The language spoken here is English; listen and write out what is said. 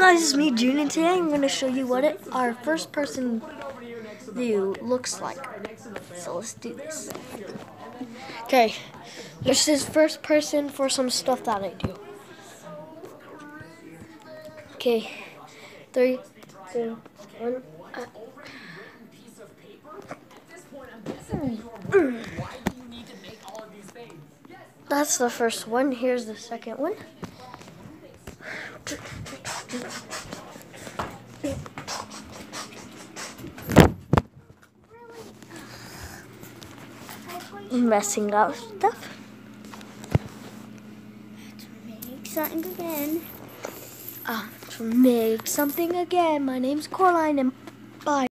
guys, it's me, June, and today I'm going to show you what our first person view looks like. So let's do this. Okay, this is first person for some stuff that I do. Okay, 3, 2, 1. That's the first one. Here's the second one. Messing up stuff. To make something again. To make something again. My name's Coraline, and